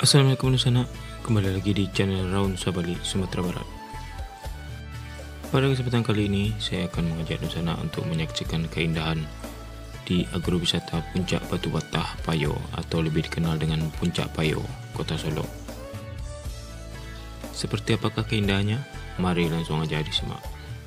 Assalamualaikum Nusana, kembali lagi di channel Raun Sabali, Sumatera Barat. Pada kesempatan kali ini, saya akan mengajak Nusana untuk menyaksikan keindahan di agrowisata Puncak Batu Patah Payo atau lebih dikenal dengan Puncak Payo, Kota Solo. Seperti apakah keindahannya? Mari langsung aja disimak.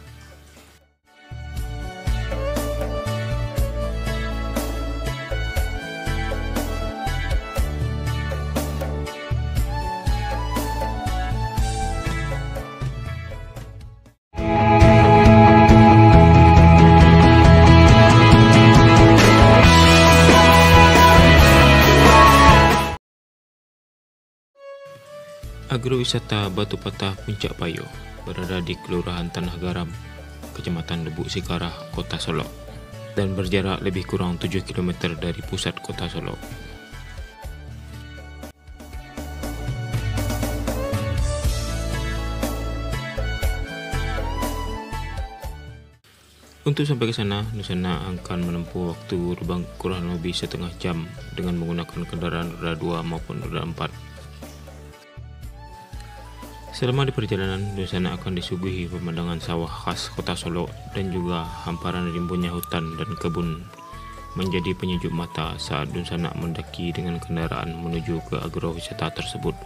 Agrowisata Batu Patah Puncak Payo berada di Kelurahan Tanah Garam, Kecamatan Lubuk Sikarah, Kota Solo, dan berjarak lebih kurang 7 km dari pusat Kota Solo. Untuk sampai ke sana, Nusana akan menempuh waktu kurang lebih setengah jam dengan menggunakan kendaraan roda 2 maupun roda 4. Selama di perjalanan, Nusana akan disuguhi pemandangan sawah khas Kota Solo dan juga hamparan rimbunnya hutan dan kebun, menjadi penyejuk mata saat Nusana mendaki dengan kendaraan menuju ke agrowisata tersebut.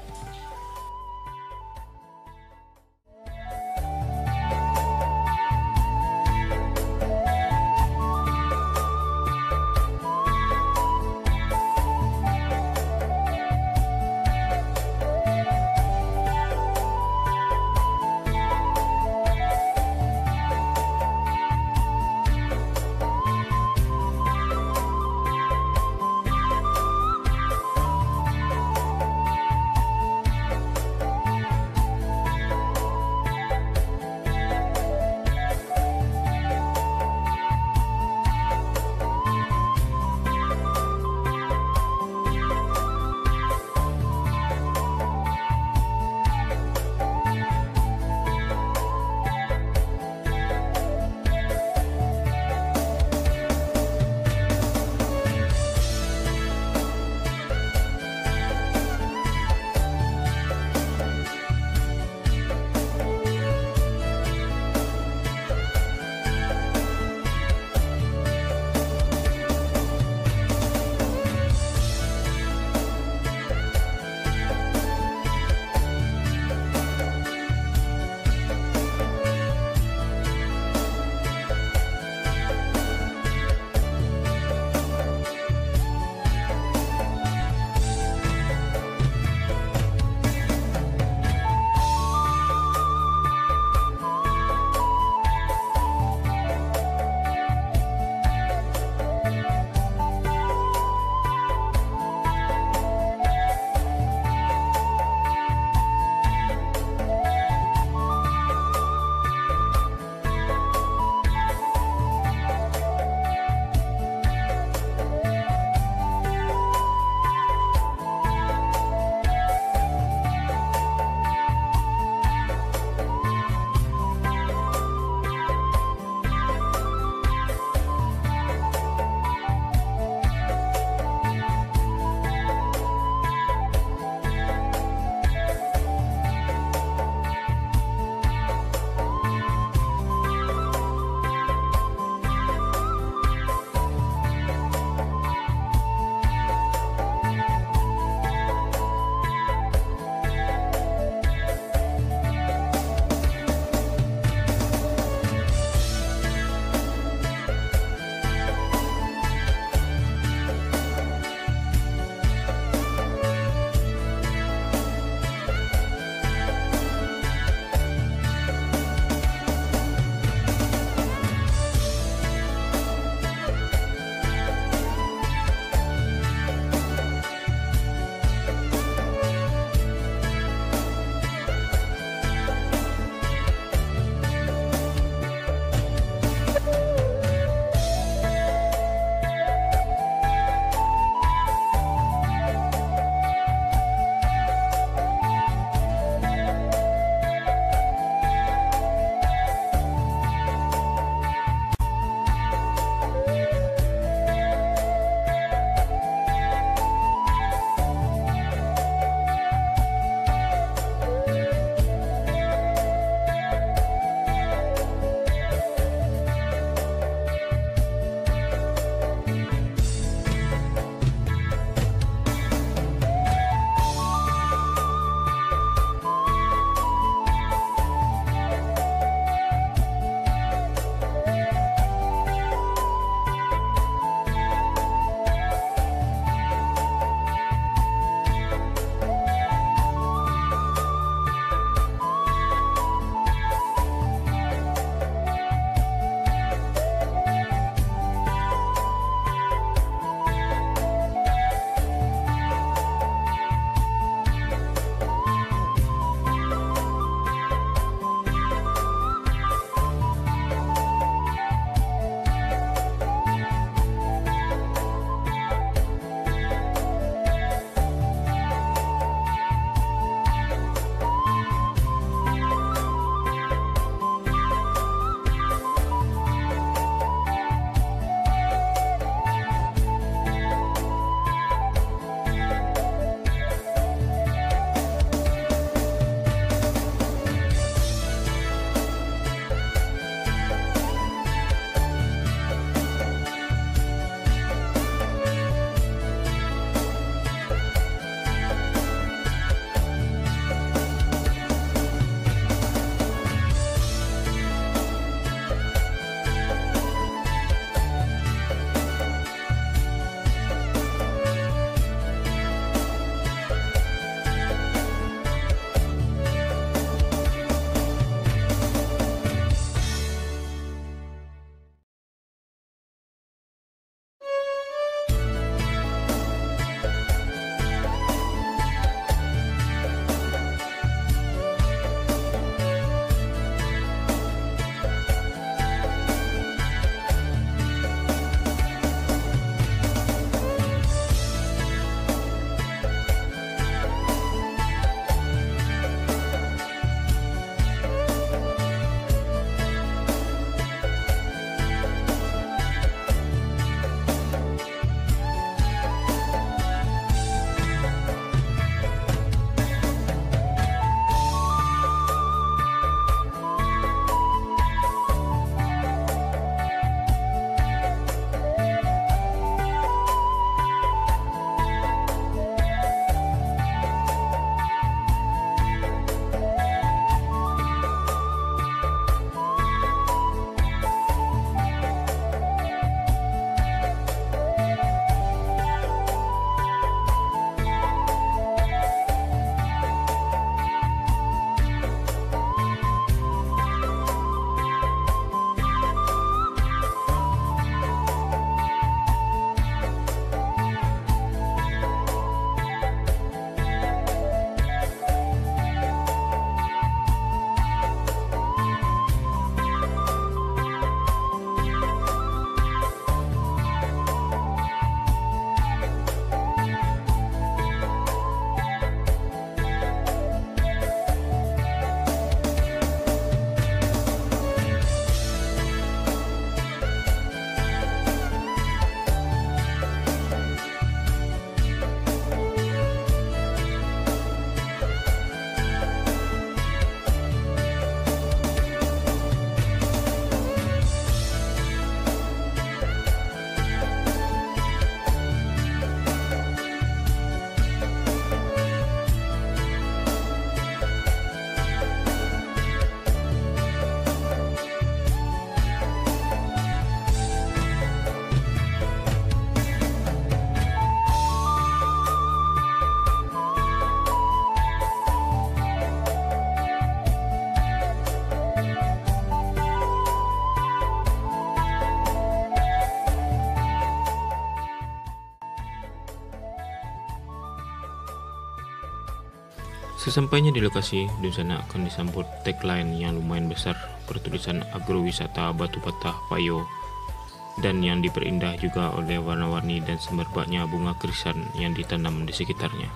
Sesampainya di lokasi, Dunsana akan disambut tagline yang lumayan besar bertulisan Agrowisata Batu Patah Payo, dan yang diperindah juga oleh warna-warni dan semerbaknya bunga krisan yang ditanam di sekitarnya.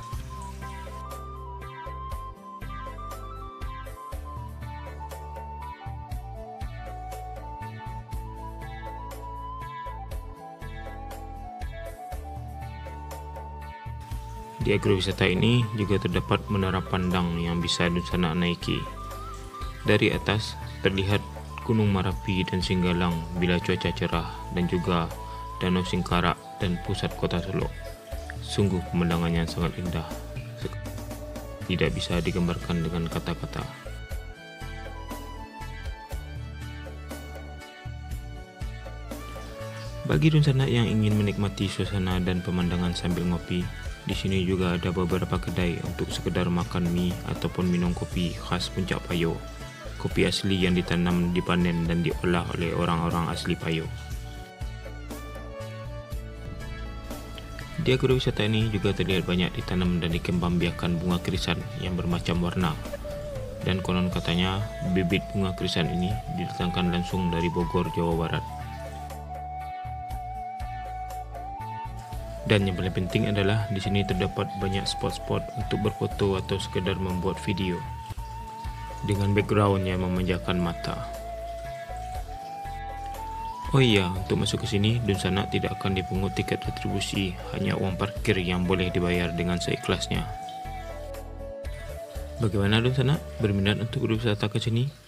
Di agrowisata ini juga terdapat menara pandang yang bisa Dunsana naiki. Dari atas terlihat Gunung Marapi dan Singgalang bila cuaca cerah, dan juga Danau Singkarak dan pusat kota Solo. Sungguh pemandangannya sangat indah, tidak bisa digambarkan dengan kata-kata. Bagi Dunsana yang ingin menikmati suasana dan pemandangan sambil ngopi, di sini juga ada beberapa kedai untuk sekedar makan mie ataupun minum kopi khas Puncak Payo. Kopi asli yang ditanam, dipanen, dan diolah oleh orang-orang asli Payo. Di agrowisata ini juga terlihat banyak ditanam dan dikembangbiakkan bunga krisan yang bermacam warna. Dan konon katanya bibit bunga krisan ini didatangkan langsung dari Bogor, Jawa Barat. Dan yang paling penting adalah di sini terdapat banyak spot-spot untuk berfoto atau sekedar membuat video dengan background yang memanjakan mata. Oh iya, untuk masuk ke sini Dunsana tidak akan dipungut tiket retribusi, hanya uang parkir yang boleh dibayar dengan seikhlasnya. Bagaimana Dunsana? Berminat untuk berwisata ke sini?